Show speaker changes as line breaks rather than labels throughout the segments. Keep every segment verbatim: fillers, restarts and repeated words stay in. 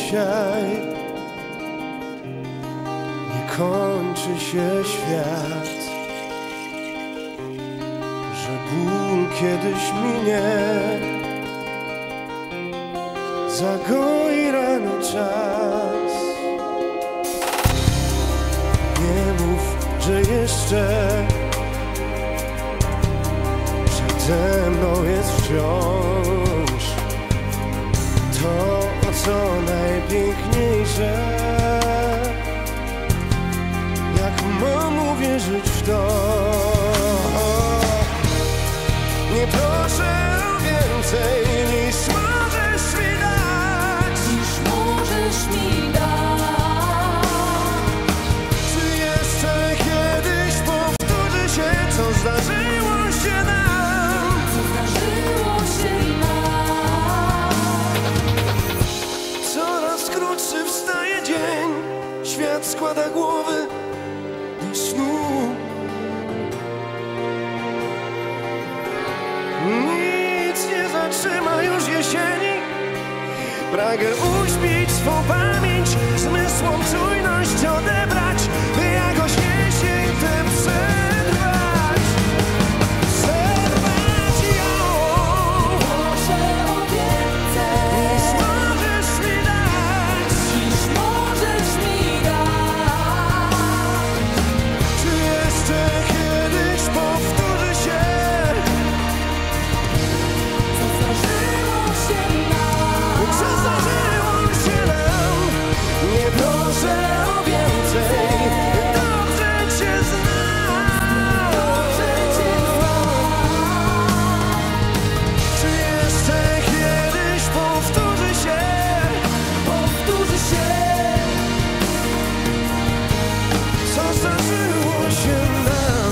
dzisiaj nie kończy się świat, że ból kiedyś minie, zagoi rany czas. Nie mów, że jeszcze przede mną jest wciąż to, co najpiękniejsze. Jak mam uwierzyć w to? Nie proszę o więcej niż możesz mi dać,
niż możesz mi dać.
Czy jeszcze kiedyś powtórzy się, co zdarzyło się nam?
Co zdarzyło się nam?
Coraz krótszy wstaje dzień, świat składa głowy do snu. Nic nie zatrzyma już jesieni. Pragę uśpić swą pamięć, zmysłom czujność odebrać, by jakoś jesień tę przetrwać. Przerwać ją.
Proszę o więcej
Niż możesz mi dać,
niż możesz mi dać.
czy jeszcze kiedyś powtórzy się?
Co zdarzyło się nam?
Co zdarzyło się nam? Nie proszę o więcej, dobrze cię znam.
Dobrze cię znam.
Czy jeszcze kiedyś powtórzy się?
Powtórzy się.
Co zdarzyło się nam?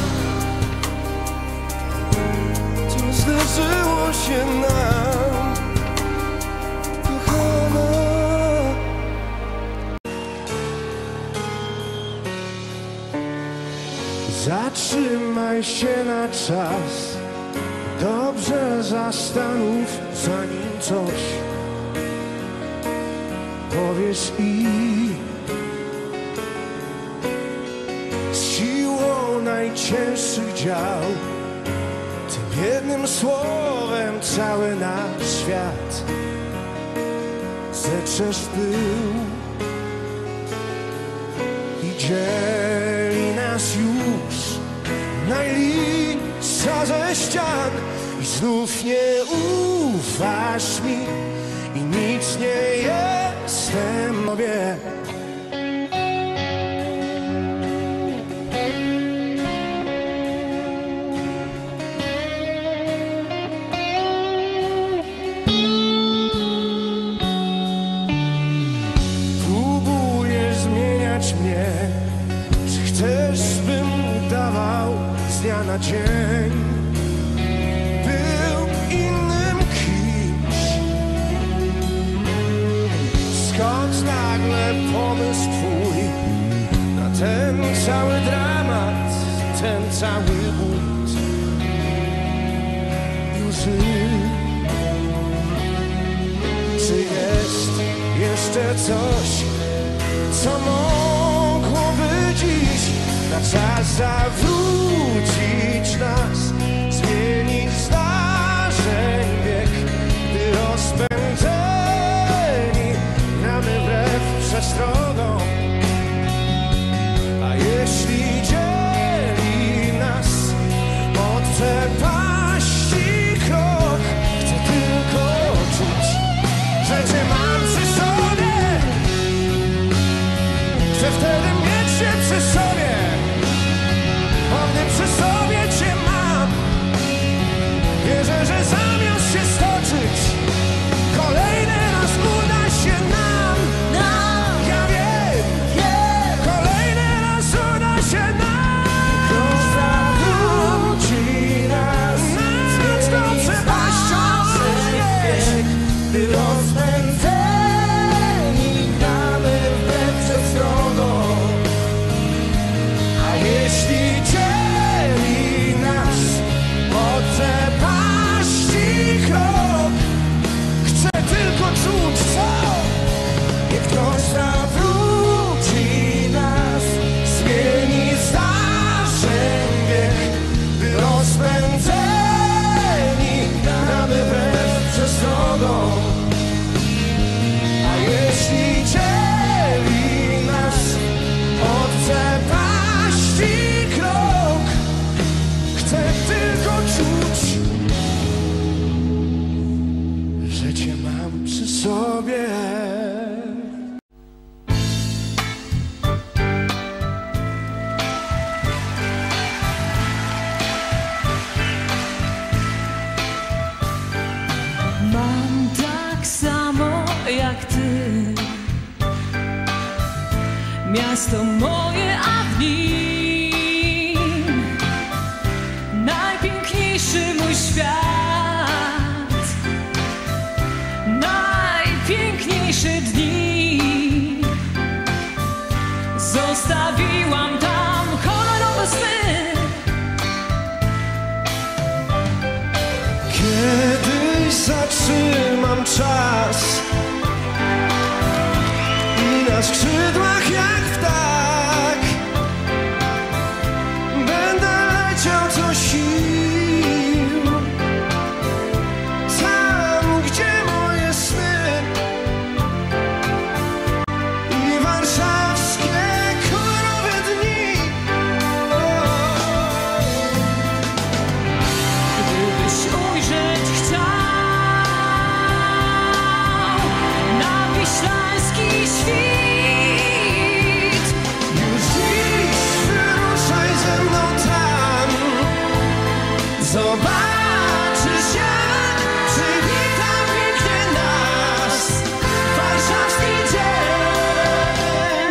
Co zdarzyło się nam? Kochana. Zatrzymaj się na czas, dobrze zastanów, zanim coś powiesz i z siłą najcięższych dział, tym jednym słowem cały nasz świat zetrzesz w pył i dzieli nas już najliższa ze ścian. I znów nie ufasz mi i nic nie jestem tobie. Próbujesz zmieniać mnie. Czy chcesz, bym udawał z dnia na dzień? Był innym kimś. Skąd nagle pomysł twój na ten cały dramat, ten cały bunt i łzy? Czy jest jeszcze coś, co mogłoby dziś na czas zawrócić nas, zmienić zdarzeń bieg, gdy rozpędzeni gramy wbrew przestrogom? A jeśli dzieli nas od przepaści krok, chcę tylko czuć, że cię mam przy sobie. Chcę wtedy mieć cię przy sobie, bo gdy przy sobie cię mam,
miasto moje, a w nim najpiękniejszy mój świat, najpiękniejsze dni. Zostawiłam tam kolorowe sny.
Kiedyś zatrzymam czas i na skrzydłach jak ptak będę leciał co sił tam, gdzie moje sny i warszawskie kolorowe dni.
Gdybyś ujrzeć chciał na wiślański świt,
Już dziś wyruszaj ze mną tam, zobaczysz jak przywita pięknie nas warszawski dzień.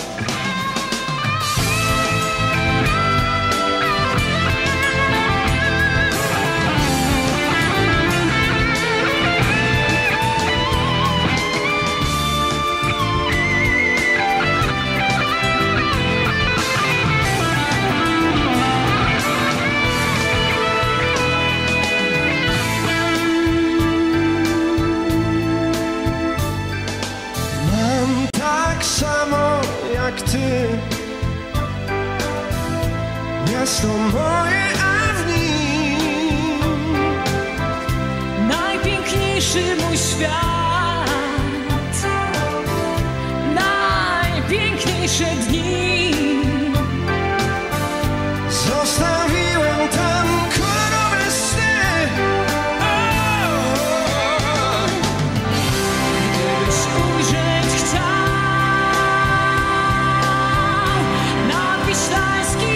Mam tak samo jak ty miasto moje, a w nim
najpiękniejszy mój świat, najpiękniejsze dni.
zostawiłem tam kolorowe sny.
Gdybyś ujrzeć chciał na wiślański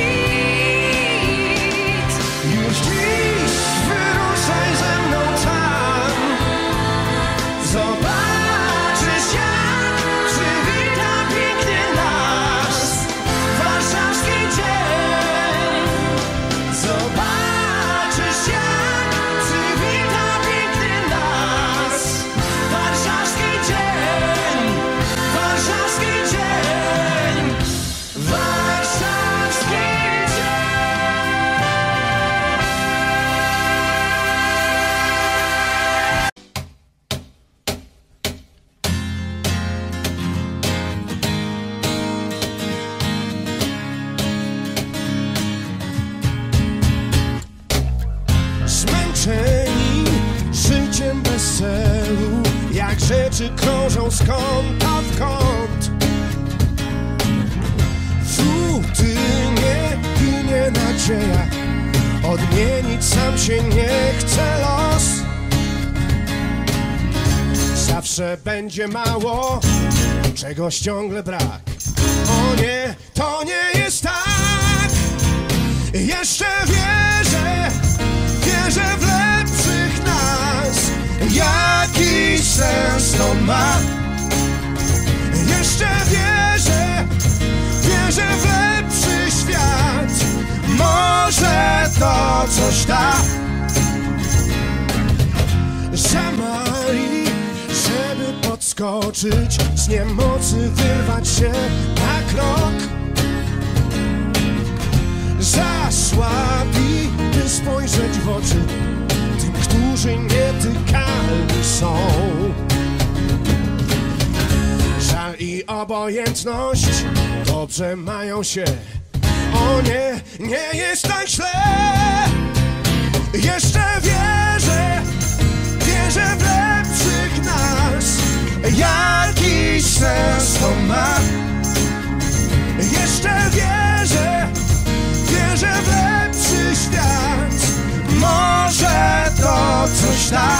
świt,
Już dziś wyruszaj ze mną tam, zobaczysz jak przywita pięknie nas warszawski dzień. Zobaczysz jak przywita pięknie nas warszawski dzień, warszawski dzień, warszawski dzień. Zmęczeni życiem bez celu, jak rzeczy krążą z kąta w kąt. Rutynie ginie nadzieja, odmienić sam się nie chce los. Zawsze będzie mało, czegoś ciągle brak. O nie, to nie jest tak. Jeszcze wierzę, wierzę w lepszych nas. Jakiś sens to ma. Jeszcze wierzę, wierzę w lepszy świat. Może to coś da. Za mali, żeby podskoczyć, z niemocy wyrwać się na krok. Za słabi, by spojrzeć w oczy tym, którzy nietykalni są. Żal i obojętność dobrze mają się. O nie, nie jest tak źle. Jeszcze wierzę, wierzę w lepszych nas. Jakiś sens to ma. Jeszcze wierzę, wierzę w lepszy świat. Może to coś da.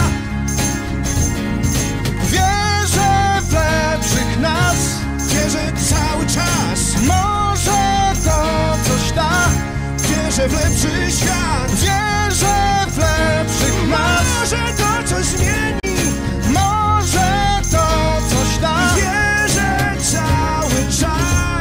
Wierzę w lepszych nas. Wierzę cały czas. Może to coś da. Wierzę w lepszy świat. Wierzę w lepszych nas. Może to coś zmieni. Może to coś da. Wierzę cały czas.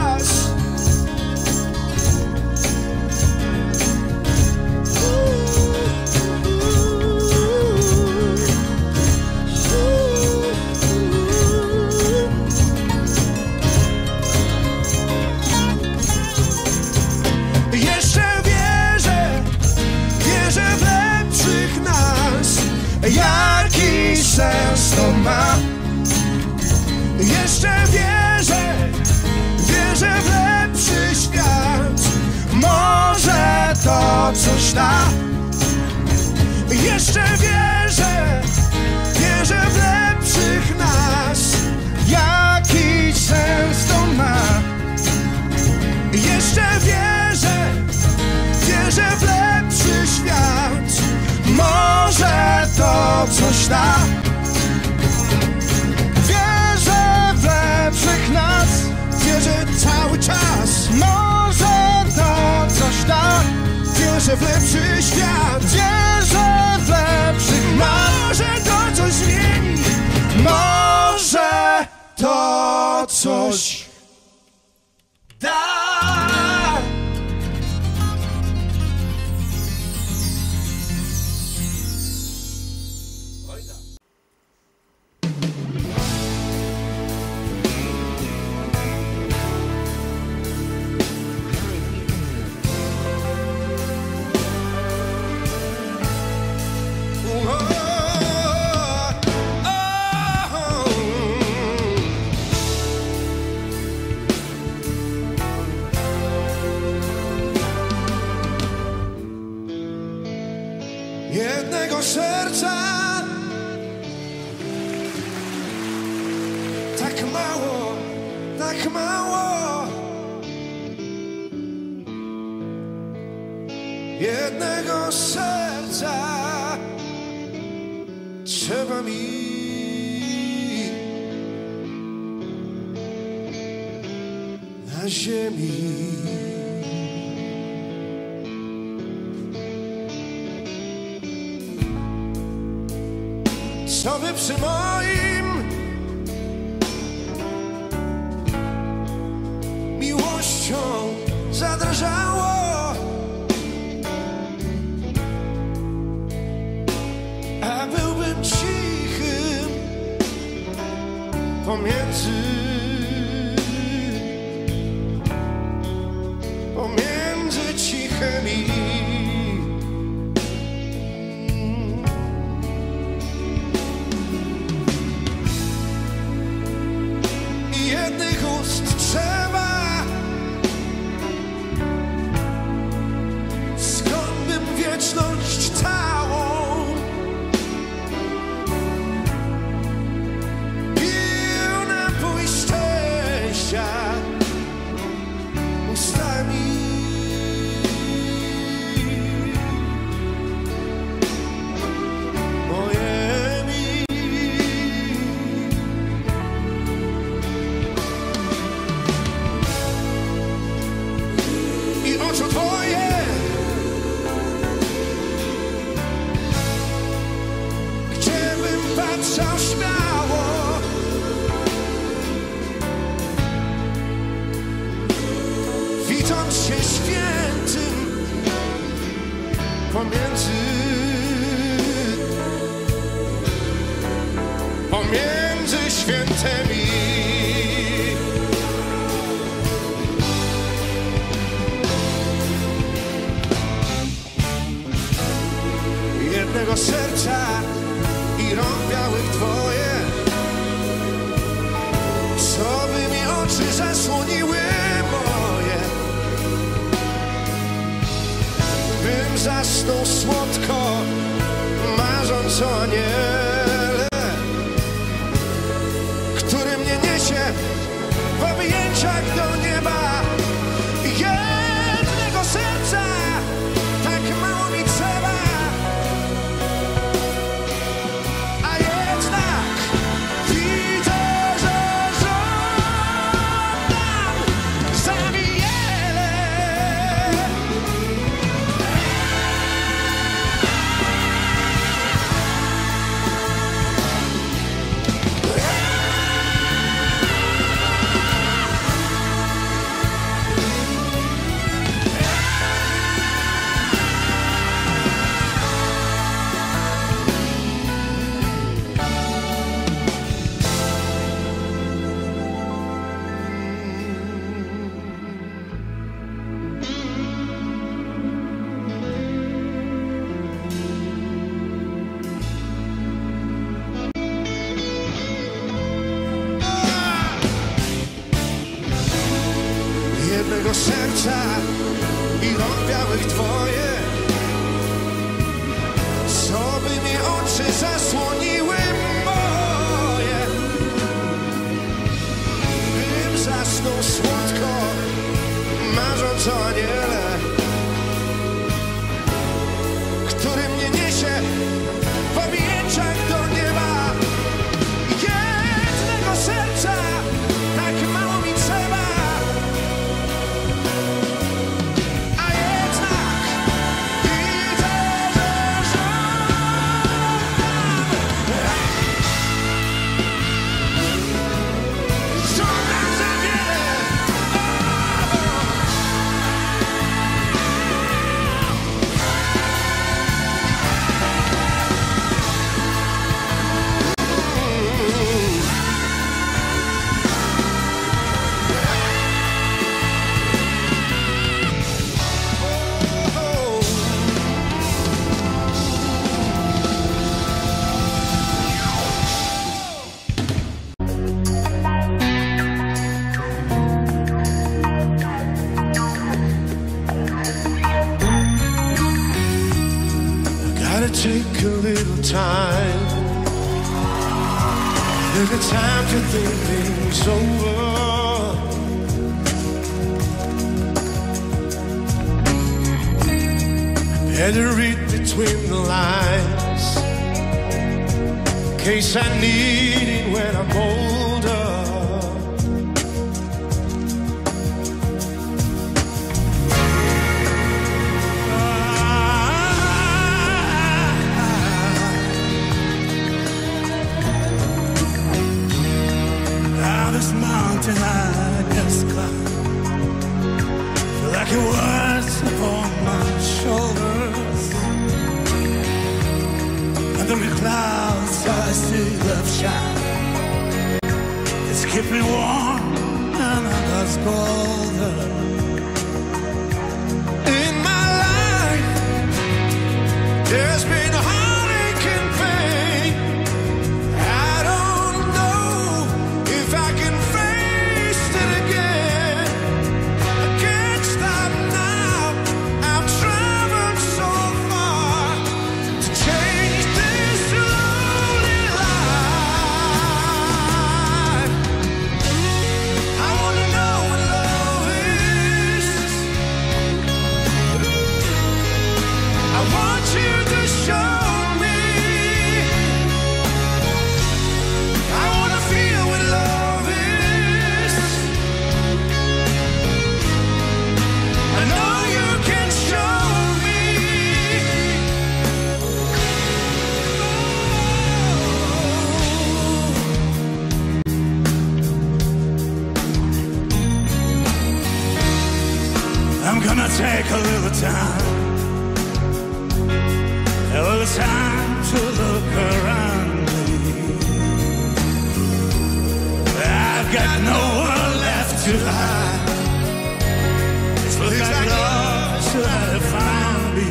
ma. Jeszcze wierzę, wierzę w lepszy świat. Może to coś da. Jeszcze wierzę, wierzę w lepszych nas. Jakiś sens to ma. Jeszcze wierzę, wierzę w lepszy świat. Może to coś da. Wierzę w lepszych nas, wierzę cały czas. Może to coś da. Wierzę w lepszy świat, wierzę w lepszych nas. Może to coś zmieni, może to coś da. Jednego serca, tak mało, tak mało. Jednego serca trzeba mi. Na ziemi. Co by przy moim miłością zadrżało, a byłbym cichym pomiędzy pomiędzy cichymi. Trzeba, skąd bym wieczność całą pił napój szczęścia ustami. Mojemi. Oczu twoje, gdzie bym patrzał śmiało, widząc się świętym pomiędzy pomiędzy świętymi. Jednego serca i rąk białych twoje, co by mi oczy zasłoniły moje, bym zasnął słodko, marząc o aniele, który mnie niesie w objęciach do nieba. Jednego serca tak mało mi trzeba. małych dwoje, co by mi oczy zasłoniły moje, bym zasnął słodko, marząc o aniele, który mnie niesie w objęciach do nieba. Jednego serca tak mało mi trzeba, a jednak idę, że żądam. Żądam za wiele. Take a little time, little time to think things over. Better read between the lines, in case I need it when I'm older. Mountain I just climbed, feel like it was upon my shoulders. Under the clouds I see love shine. It's kept me warm and I got colder. In my life there's been heartache and pain. I don't know if I can face it again. I can't stop now. I've traveled so far to change this lonely life. I wanna know what love is. I want you to show me. I wanna feel what love is. I know you can show me. I'm gonna take a little time, a little time to look around me. I've got nowhere left to hide. It's like love should have found me.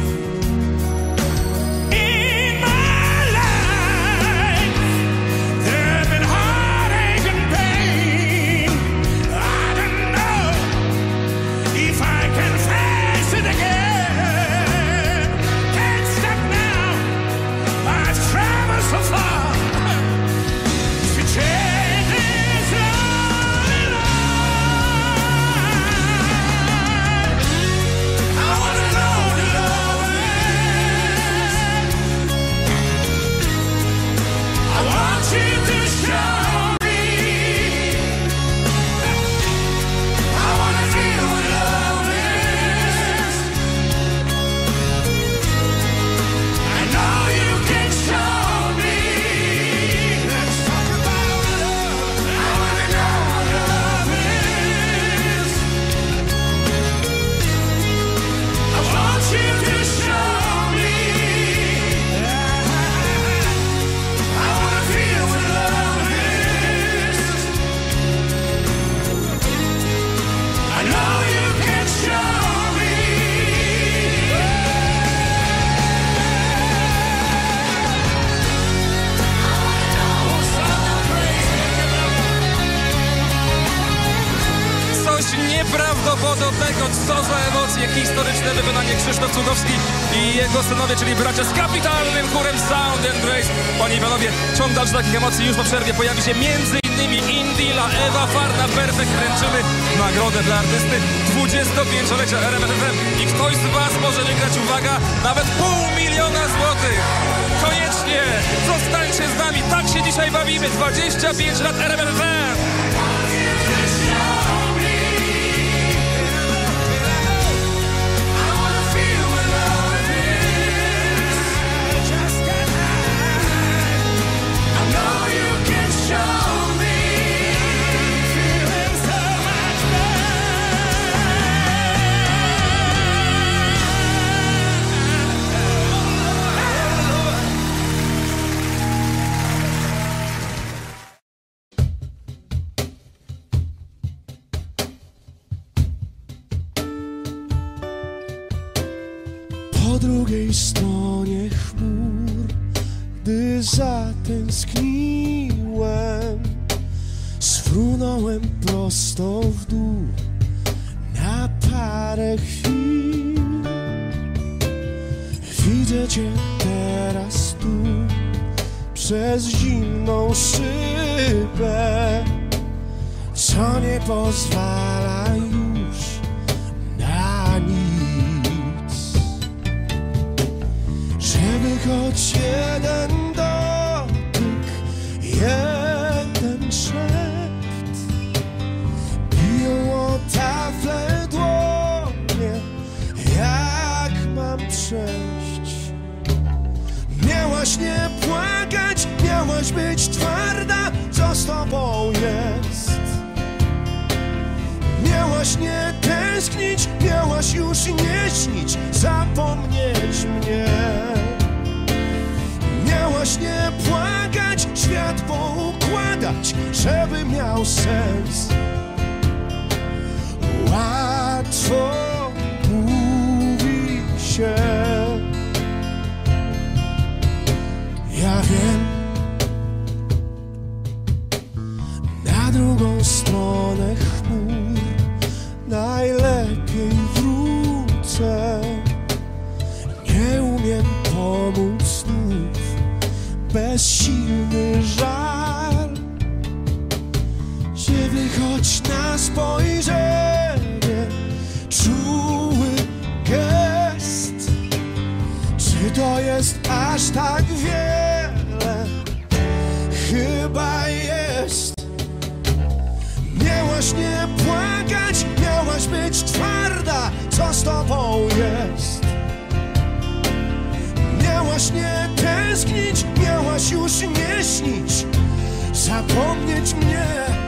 In my life, there have been heartache and pain. I don't know if I can face it again. Can't stop now. I've traveled so far to change this lonely life. I wanna know what love is. I want you to show me. I wanna feel what love is. I know you can show me. Let's talk about love. I wanna know what love is. I want you to show me. I wanna feel what love is. I know you can show me.
Coś nieprawdopodobnego, co za emocje. absolutnie historyczne wykonanie Krzysztof Cudowski i jego synowie, czyli bracia z kapitalnym chórem Sound and Grace. Panie i panowie, ciąg dalszy takich emocji już po przerwie pojawi się między innymi Indila, Ewa Farna, Perfekt. Wręczymy nagrodę dla artysty dwudziestopięciolecia R M F F M i ktoś z was może wygrać, uwaga, nawet pół miliona złotych. Koniecznie zostańcie z nami, tak się dzisiaj bawimy. dwadzieścia pięć lat R M F F M.
Po drugiej stronie chmur, gdy zatęskniłem, sfrunąłem prosto w dół na parę chwil. Widzę cię teraz tu, przez zimną szybę, co nie pozwala już na nic. Żeby choć jeden dotyk, jeden szept, biją o tafle dłonie, jak mam przejść. Miałaś nie płakać, miałaś być twarda, co z tobą jest? Miałaś nie tęsknić, miałaś już nie śnić, zapomnieć mnie. Miałaś nie płakać, świat poukładać, żeby miał sens. Łatwo mówi się, ja wiem. Na drugą stronę chmur najlepiej wrócę. Nie umiem pomóc znów, bezsilny żal. Ciebie choć na spojrzenie, czuły gest. Czy to jest aż tak wiele? Chyba jest. Miałaś nie płakać, miałaś być twarda, co z tobą jest? Miałaś nie tęsknić, miałaś już nie śnić, zapomnieć mnie.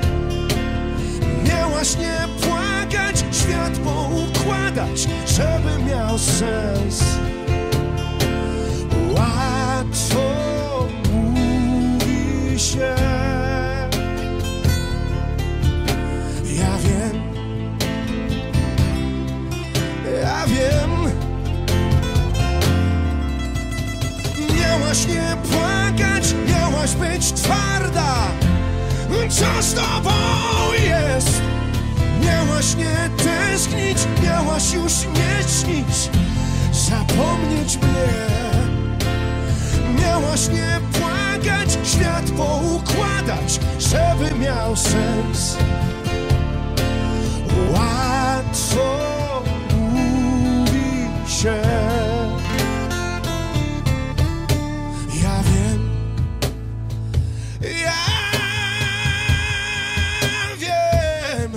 Miałaś nie płakać, świat poukładać, żeby miał sens. Łatwo mówi się, ja wiem, ja wiem. Miałaś nie płakać, miałaś być twarda, co z tobą jest? Miałaś nie tęsknić, miałaś już nie śnić, zapomnieć mnie. Miałaś nie płakać, świat poukładać, żeby miał sens. Łatwo mówi się, ja wiem, ja wiem.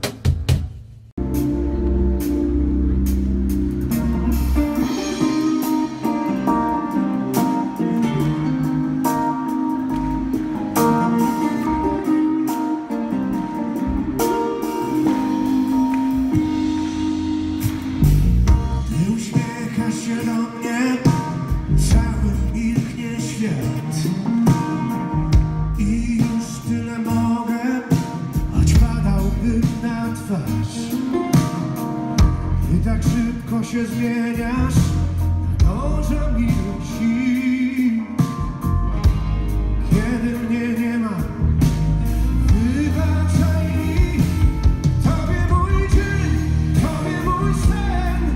Się zmieniasz, może miłości. Kiedy mnie nie ma, wybaczaj mi. Tobie mój dzień, tobie mój sen.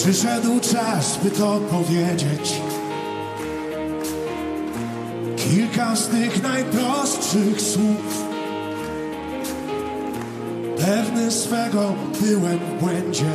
Przyszedł czas, by to powiedzieć. Kilka z tych najprostszych słów. Pewny swego byłem w błędzie.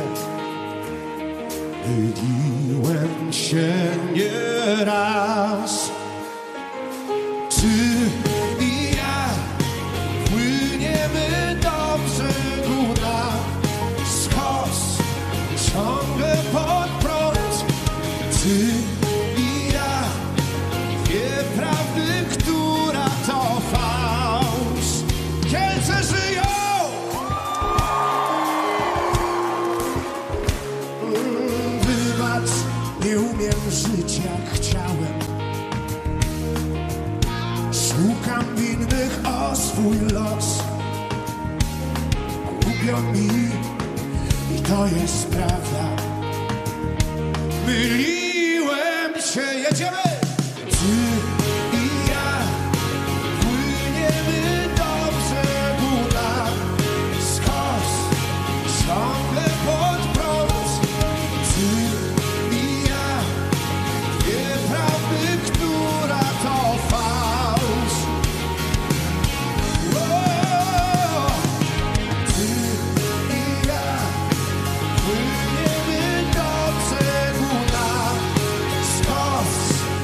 Myliłem się nieraz. Ty i ja płyniemy do brzegu na skos, ciągle pod prąd. Ty i ja, dwie prawdy, która to fałsz. Kielce żyją! Mm, wybacz, nie umiem żyć jak chciałem. Szukam winnych o swój los. Głupio mi i to jest prawda. Myliłem się, jedziemy! Ty i ja płyniemy do brzegu na skos, ciągle pod prąd. Ty i ja, dwie prawdy, która to fałsz. O, ty i ja płyniemy do brzegu na skos,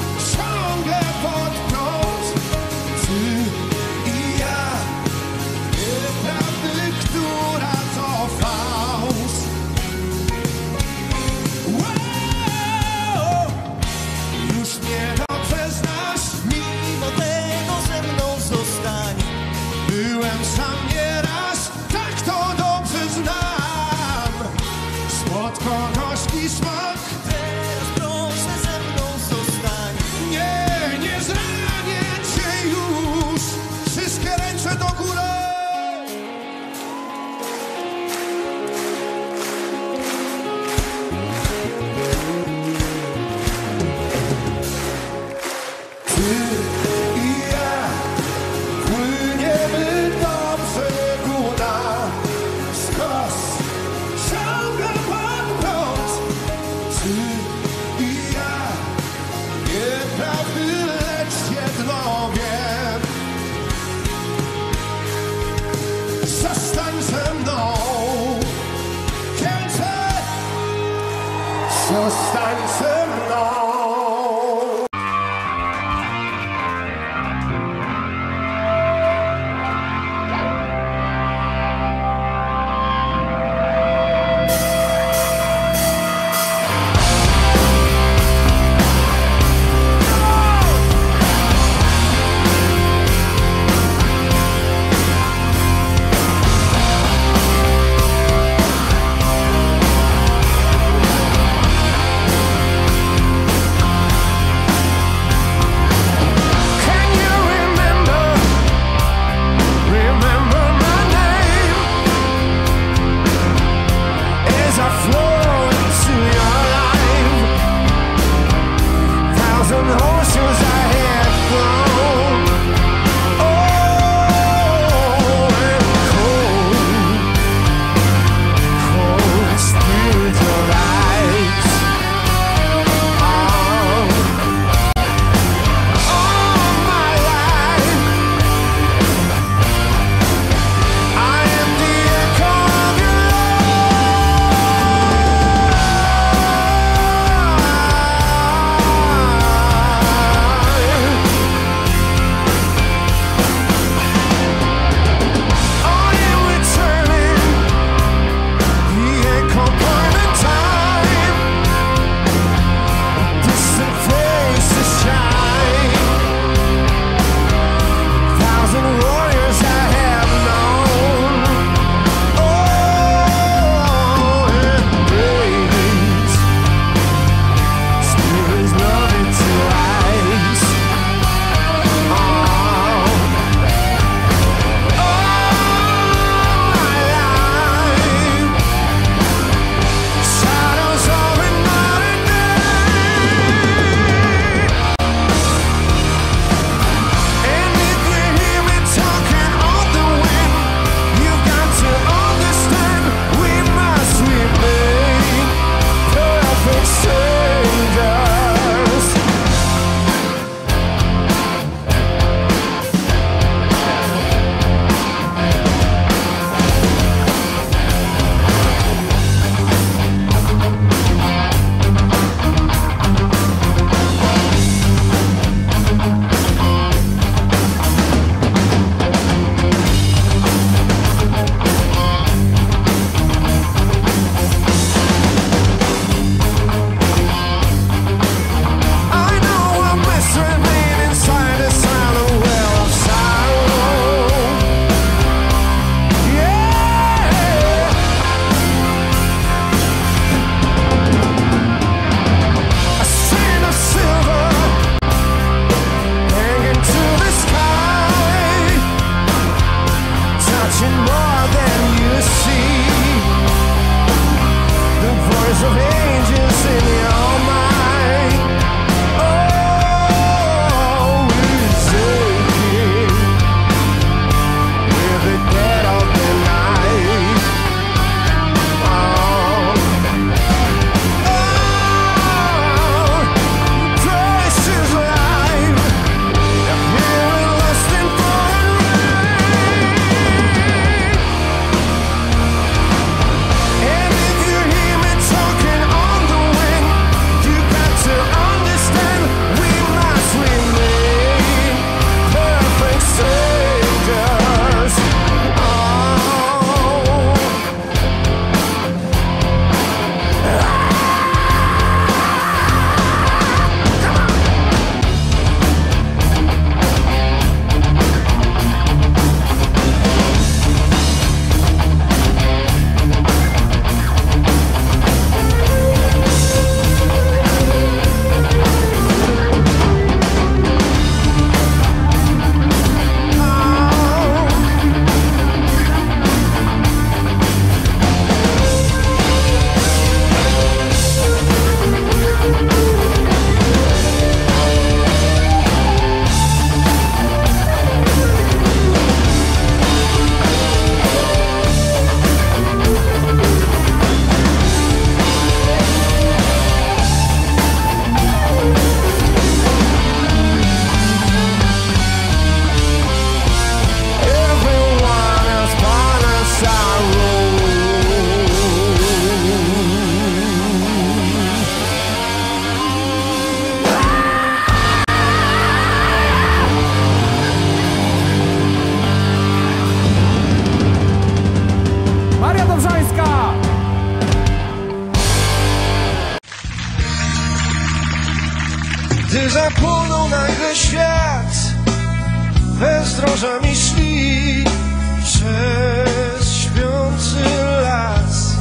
Gdy zapłonął nagle świat, bezdrożami szli przez śpiący las.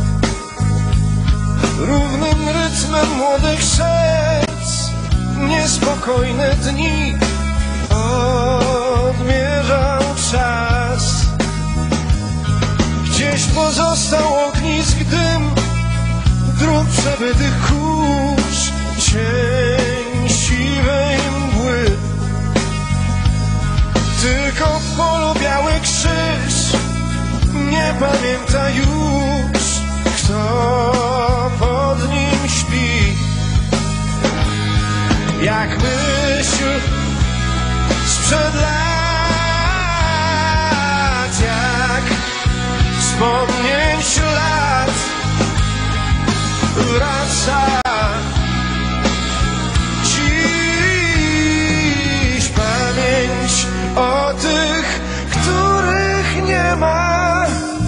Równym rytmem młodych serc niespokojne dni odmierzał czas. Gdzieś pozostał ognisk dym dróg przebytych kurz, cień siwej mgły. Tylko w polu biały krzyż nie pamięta już, kto pod nim śpi. Jak myśl sprzed lat, jak wspomnień ślad wraca dziś pamięć o tych, których nie ma.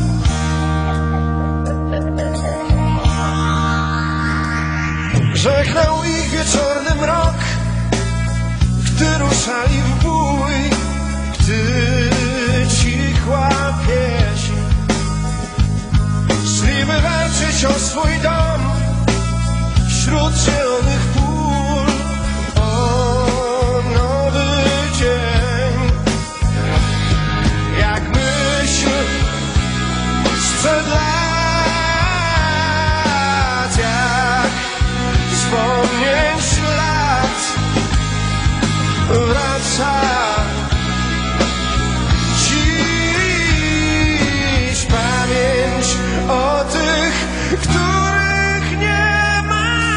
Żegnał ich wieczorny mrok, gdy ruszali w bój, gdy cichła pieśń. Szli by walczyć o swój dom wśród zielonych pól, o nowy dzień. Jak myśl sprzed lat, jak wspomnień ślad wraca dziś pamięć o tych, których nie ma.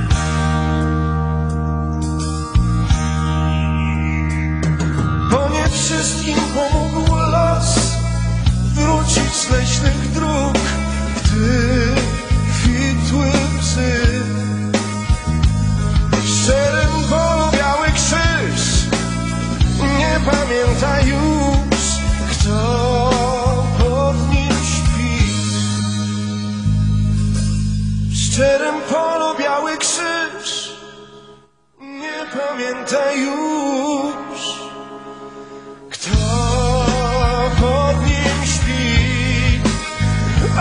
Bo nie wszystkim pomógł los wrócić z leśnych dróg, gdy kwitły psy. W szczerym polu biały krzyż nie pamięta już, kto pod nim śpi. W szczerym polu biały krzyż nie pamięta już, kto pod nim śpi. O!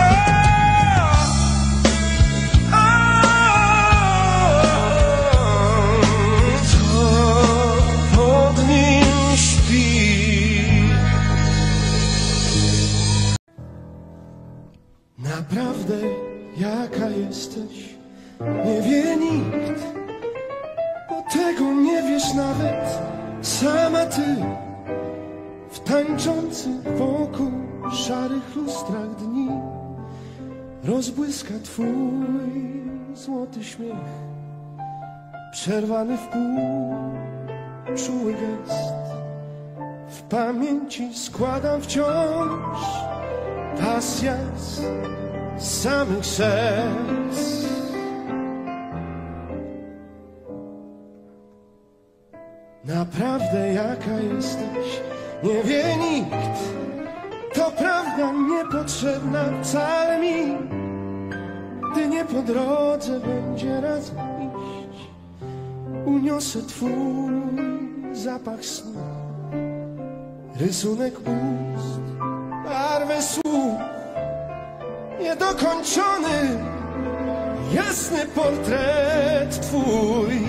Naprawdę jaka jesteś, nie wie nikt, bo tego nie wiesz nawet sama ty. W tańczących wokół szarych lustrach dni rozbłyska twój złoty śmiech, przerwany w pół czuły gest. W pamięci składam wciąż pasja z samych serc. Naprawdę jaka jesteś, nie wie nikt. To prawda niepotrzebna wcale mi, gdy nie po drodze będzie razem iść. Uniosę twój zapach snu, rysunek ust, barwę słów, niedokończony, jasny portret twój.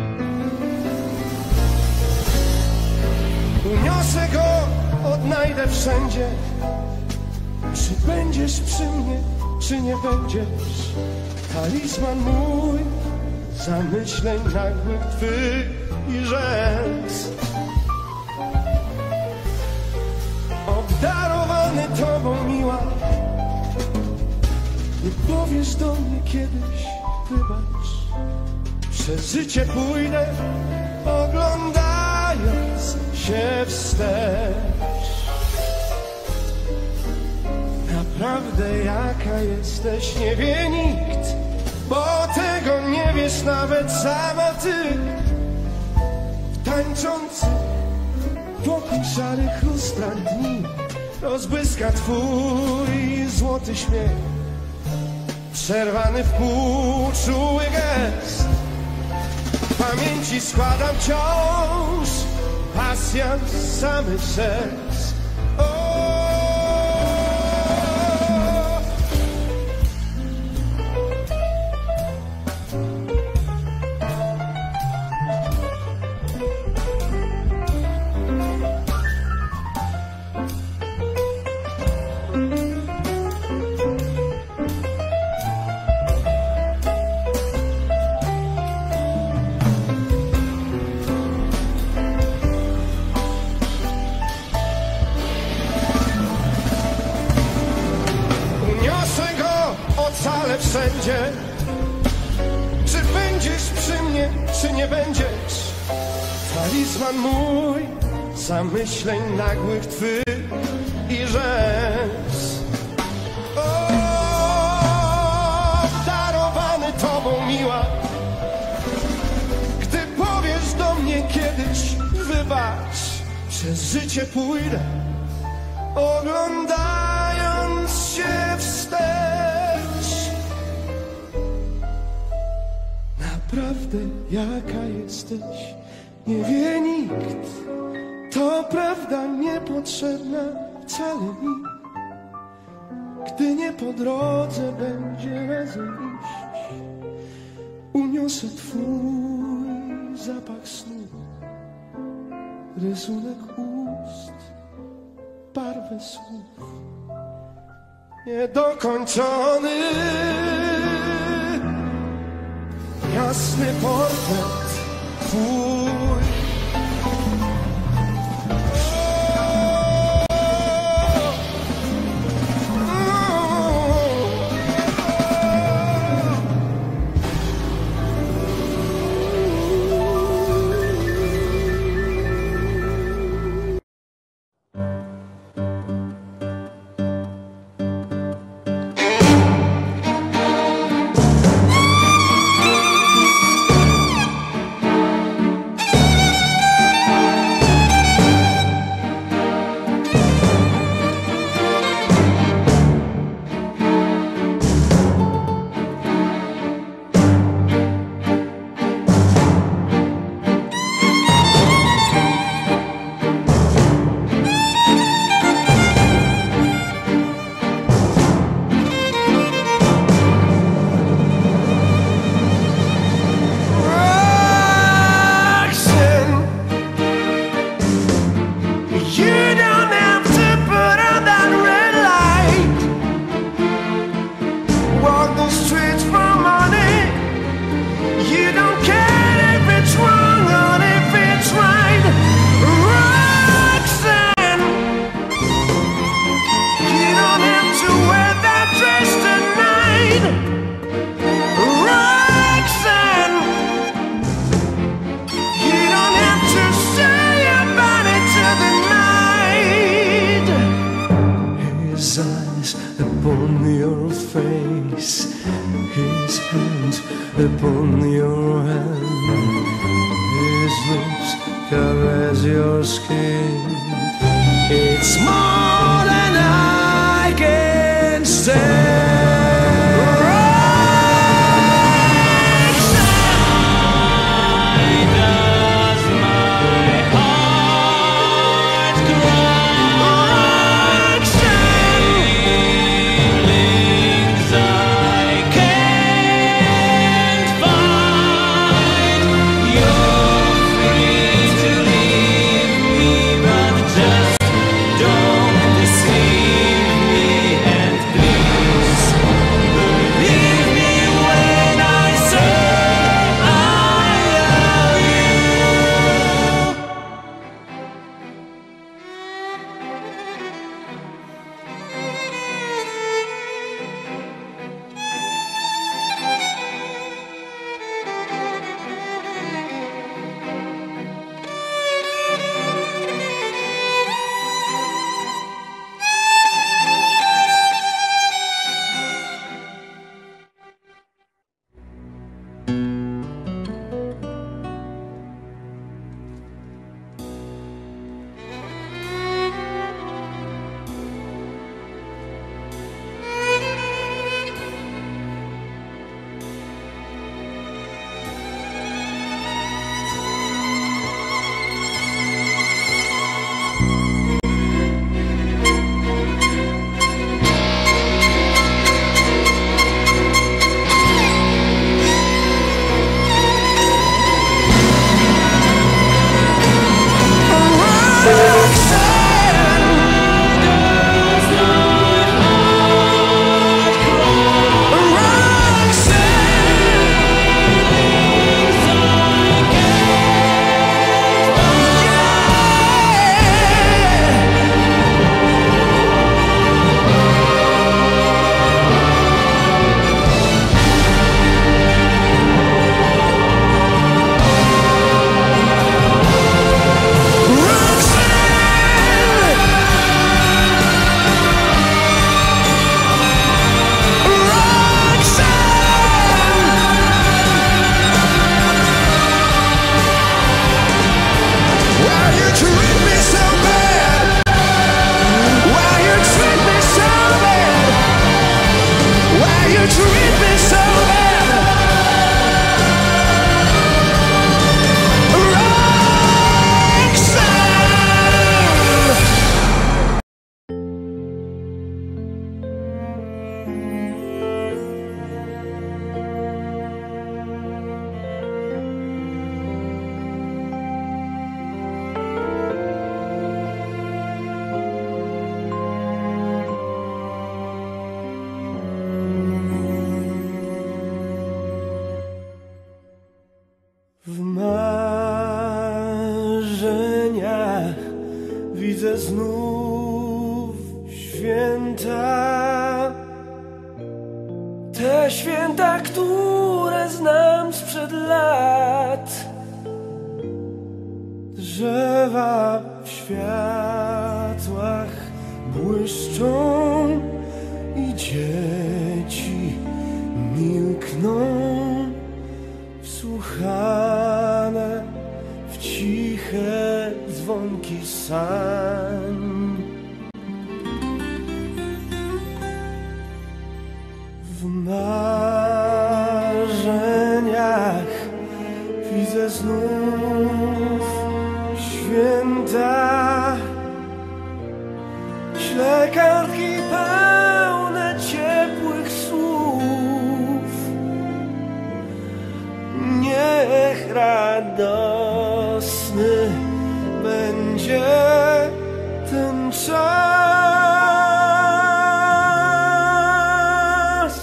Uniosę go, odnajdę wszędzie. Czy będziesz przy mnie, czy nie będziesz? Talizman mój, zamyśleń nagłych twych i rzęs. Obdarowany tobą, miła, nie powiesz do mnie kiedyś, wybacz. Przez życie pójdę, oglądając się wstecz. Naprawdę jaka jesteś, nie wie nikt, bo tego nie wiesz nawet sama ty. W tańczących wokół szarych lustrach dni rozbłyska twój złoty śmiech, przerwany w pół czuły gest. pamięci składam wciąż pasja z samych serc. O! Ocalę wszędzie. Czy będziesz przy mnie, czy nie będziesz? Talizman mój zamyśleń nagłych twych i rzecz. Obdarowany tobą miła, gdy powiesz do mnie kiedyś wybacz, przez życie pójdę, oglądając się wstecz. Naprawdę jaka jesteś, nie wie nikt. To prawda niepotrzebna wcale mi. Gdy nie po drodze będzie razem iść, uniosę twój zapach snu, rysunek ust, barwę słów. Niedokończony jasny portret twój.
Upon your hand, his lips caress your skin. It's more than I can say.
Don't
znów święta, te święta, które znam sprzed lat. Drzewa w światłach błyszczą i dzieci milkną, wsłuchane w ciche dzwonki sań. W marzeniach widzę znów święta, ślę kartki pełne ciepłych słów. Niech radosny będzie ten czas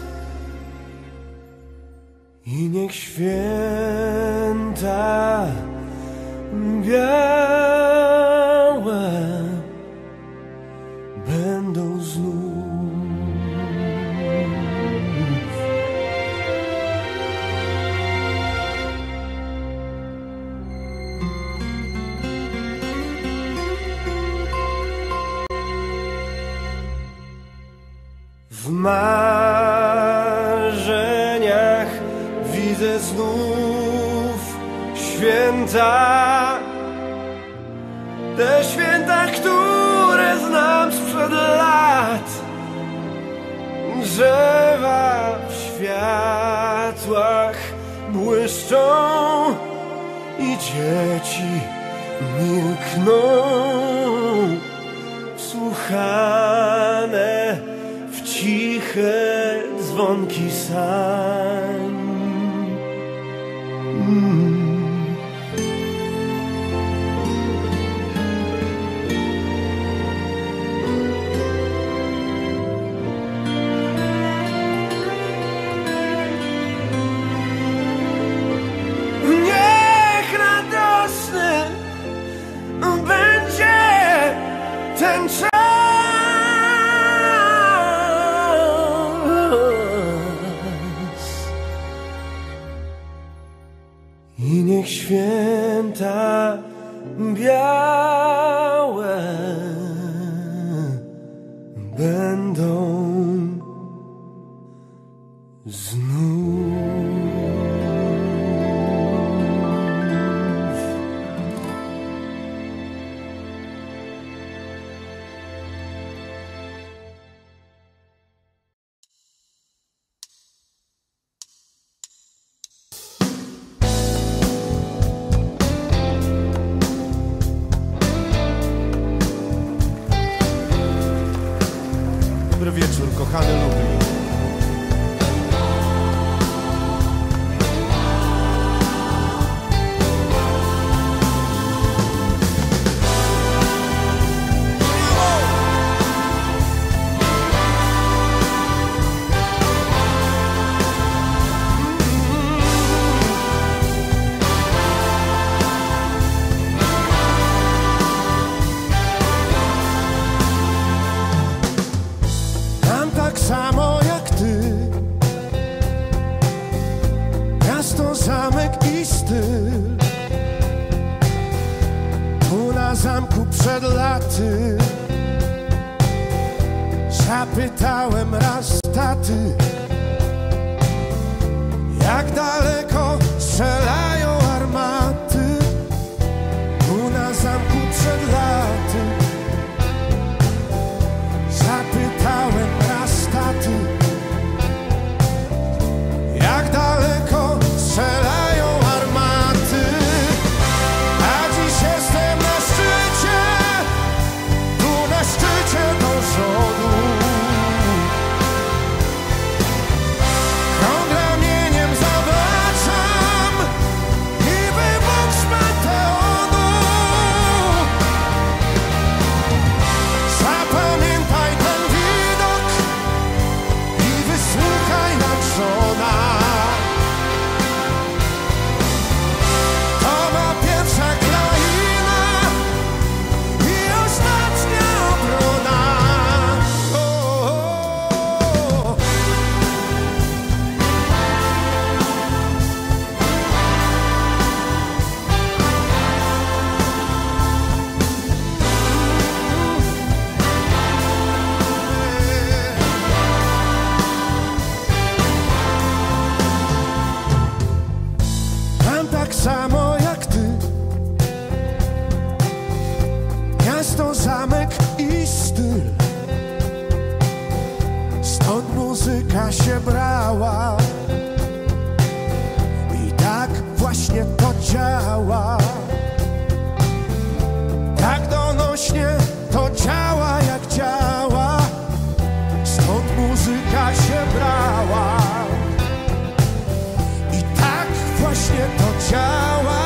i niech święta białe będą znów. W marzeniach widzę znów święta, te święta, które znam sprzed lat. Drzewa w światłach błyszczą i dzieci milkną, wsłuchane w ciche dzwonki sań. Mm. Niech radosny będzie ten czas i niech święta białe będą znów.
Dobry wieczór, kochany Lublin. Tak samo jak ty, miasto, zamek i styl. Tu na zamku przed laty zapytałem raz taty, jak daleko strzelają armaty. Tu na zamku przed laty zapytałem raz taty, jak daleko strzelają armaty. A dziś jestem na szczycie, tu na szczycie do przodu. działa. Tak donośnie to działa jak działa, stąd muzyka się brała. I tak właśnie to działa.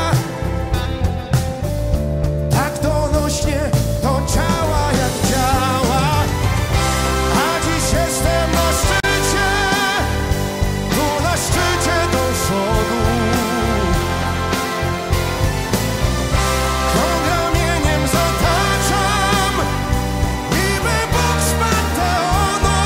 Tak donośnie to działa jak działa. A dziś jestem na szczycie, tu na szczycie dążodu. Krąg ramieniem zataczam, niby Bóg z Panteonu.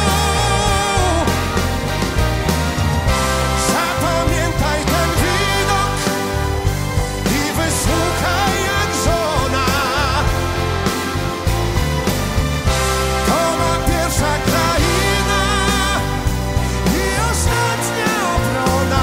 Zapamiętaj ten widok i wysłuchaj jak żona. To ma pierwsza kraina i ostatnia obrona.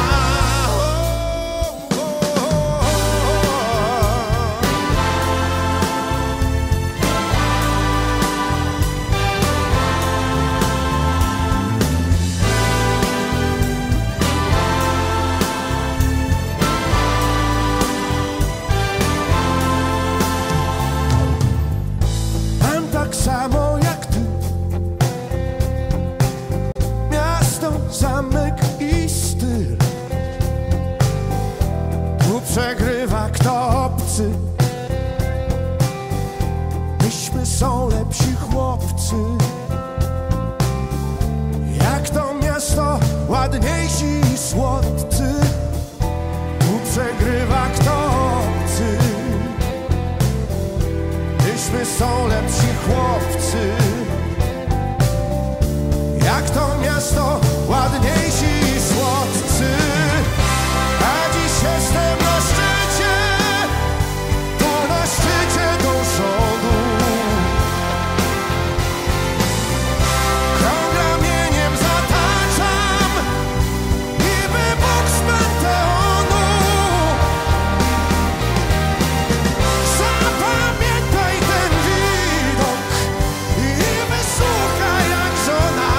Mam tak samo jak ty, miasto, zamek i styl. Tu przegrywa kto obcy, myśmy są lepsi chłopcy. Jak to miasto, ładniejsi i słodcy. Tu przegrywa kto obcy, myśmy są lepsi chłopcy. Jak to miasto, ładniejsi i słodcy. A dziś jestem na szczycie, tu na szczycie dążodu. Krąg ramieniem zataczam, niby Bóg z Panteonu. Zapamiętaj ten widok i wysłuchaj jak żona.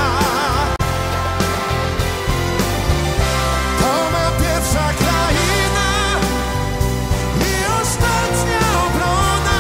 To ma pierwsza kraina i ostatnia obrona.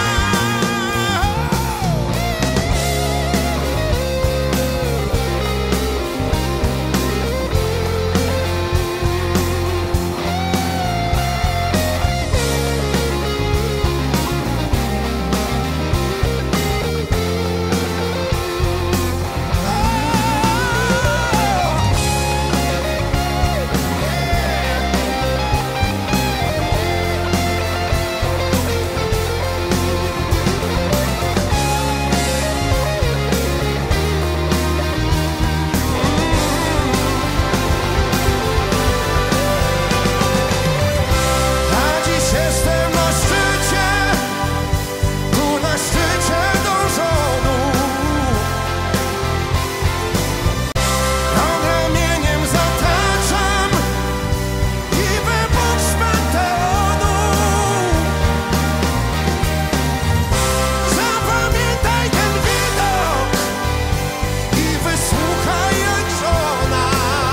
A dziś jestem na szczycie, tu na szczycie dążodu. Krąg ramieniem zataczam, niby Bóg z Panteonu. Zapamiętaj ten widok i wysłuchaj jak żona.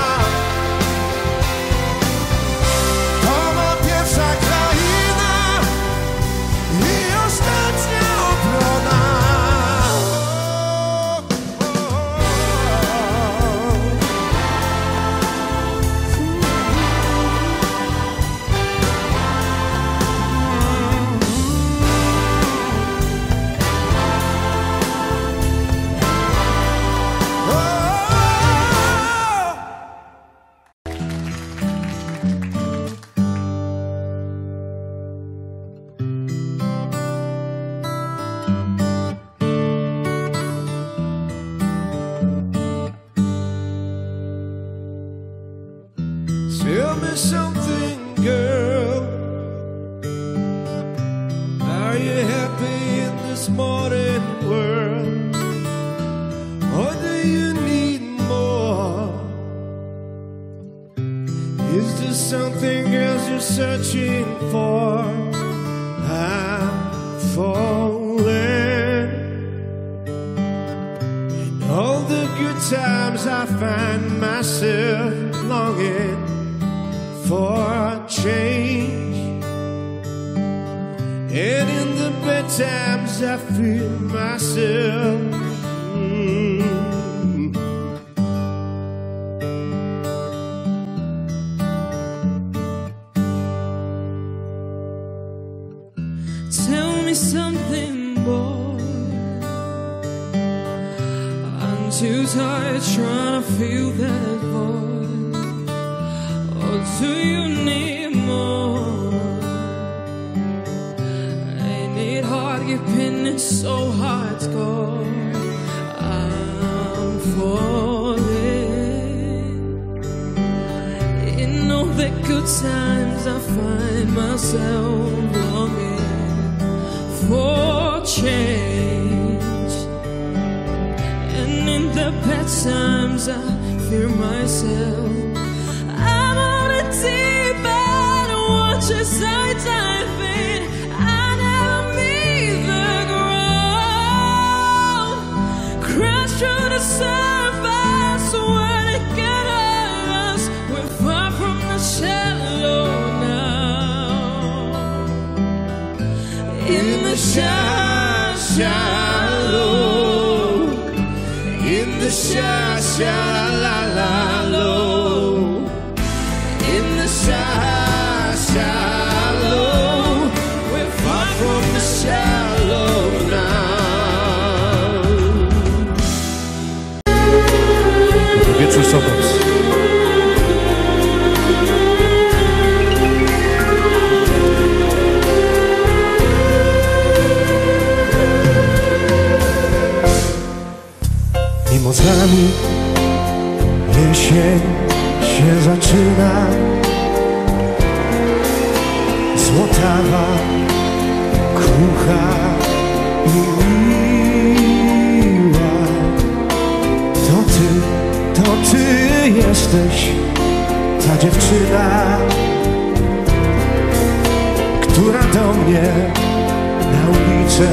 To ma pierwsza kraina i ostatnia obrona. Tell me something, girl. Are you happy in this modern world? Or do you need more? Is there something else you're searching for? I'm falling. In all the good times I find myself longing for change. times I feel myself. Mm.
Tell me something, boy. I'm too tired trying to fill that void. Or do you need more? Ain't it hard keeping it so hard to go? I'm falling. In all the good times I find myself longing for change, and in the bad times I fear myself. I'm on a deep end, watch as I dive in. I never meet the ground, crash through the surface. When it get us, we're far from the shallow now. In the shallow,
In the sha sha la la low, in the sha shallow, we're far from the shallow now.
Wieczór sobot.
Mimozami jesień się zaczyna, złotawa, krucha i miła. To ty, to ty jesteś ta dziewczyna, która do mnie na ulicę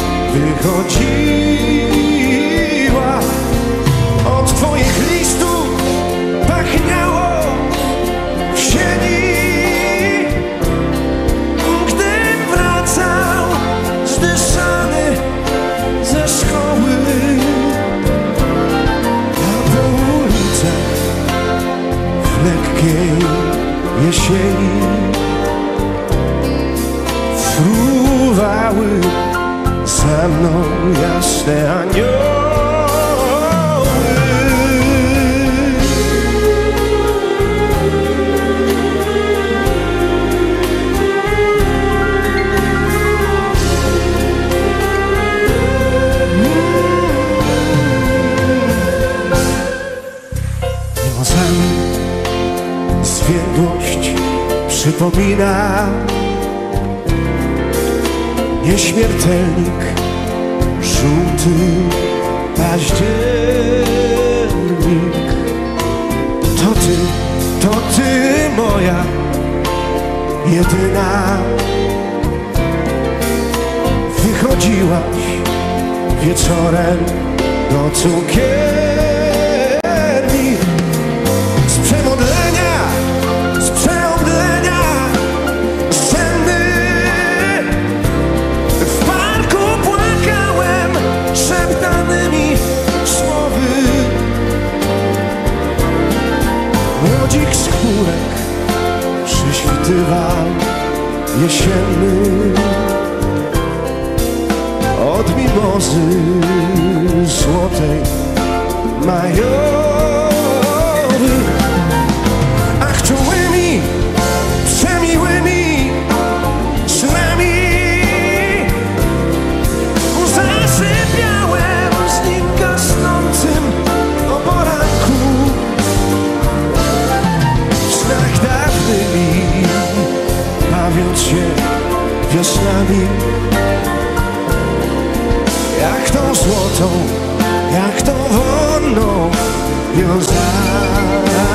wychodziła. Od twoich listów pachniało w sieni, gdym wracał zdyszany ze szkoły. A po ulicach w lekkiej jesieni fruwały za mną jasne anioły. Zwiędłość przypomina nieśmiertelnik, żółty październik. To ty, to ty moja jedyna. Wychodziłaś wieczorem do cukierni. Z przemodlenia, z przeomdlenia senny w parku płakałem szeptanymi słowy. Młodzik skórek przyświtywał jesienny od mimozy złotej majowy. Ach, czułymi, przemiłymi snami zasypiałem z nim gasnącym o poranku. W snach dawnymi, bawiąc się wiosnami, jak tą złotą, jak tą wonną wiązanką.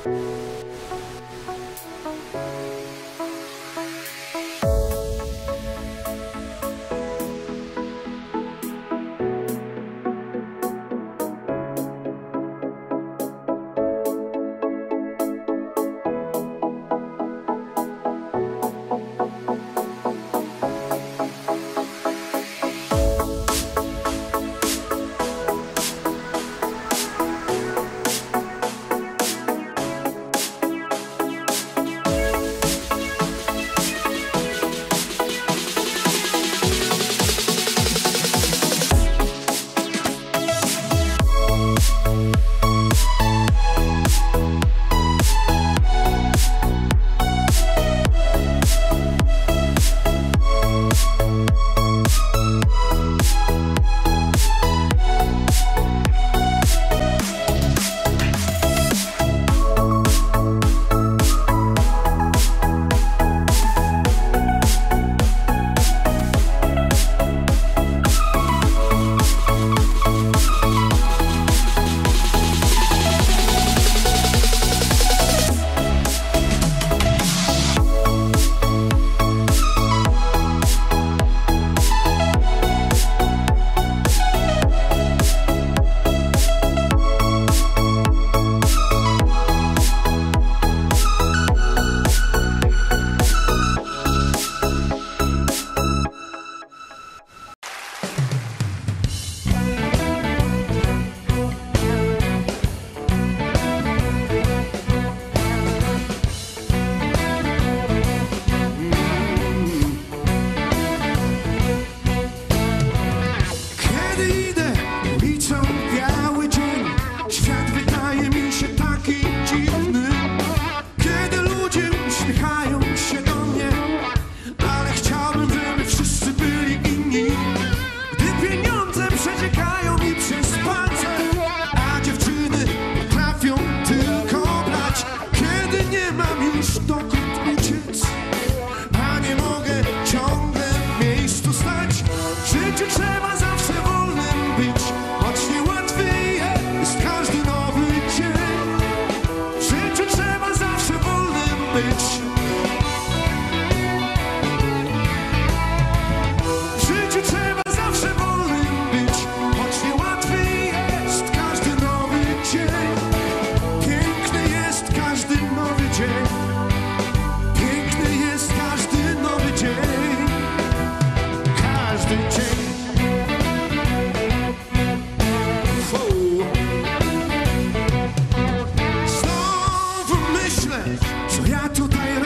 Znowu myślę, co ja tutaj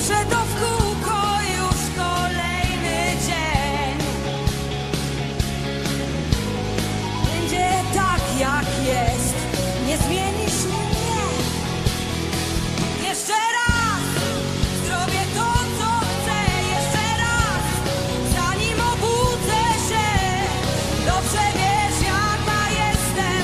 że to w kółko już kolejny dzień. Będzie tak jak jest, nie zmienisz mnie. Jeszcze raz zrobię to, co chcę. Jeszcze raz, zanim obudzę się. Dobrze wiesz, jaka jestem.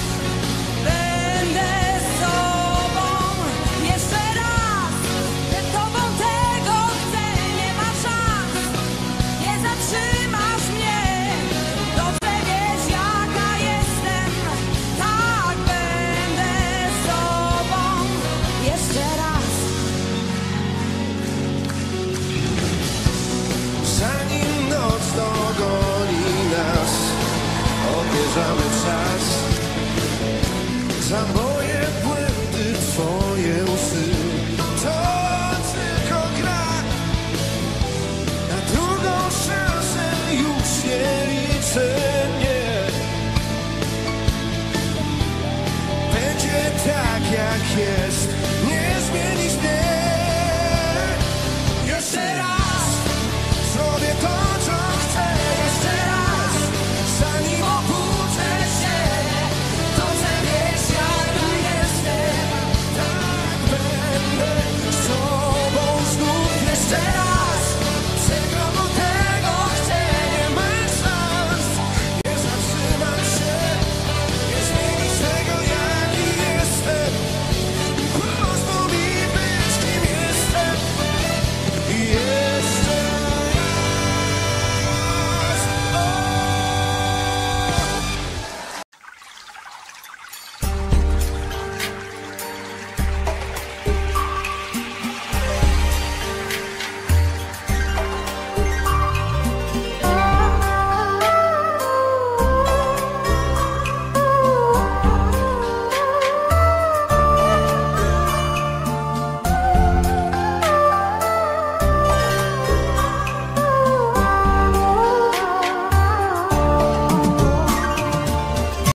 Będę sobą. Jeszcze raz, przed tobą tego chcę. Nie ma szans, nie zatrzymasz mnie. Dobrze wiesz, jaka jestem. Tak, będę sobą. Jeszcze raz.
Zanim noc dogoni nas, odbierzamy czas. Za moje błędy, twoje łzy. To tylko gra. Na drugą szansę już nie liczę, nie. Będzie tak jak jest.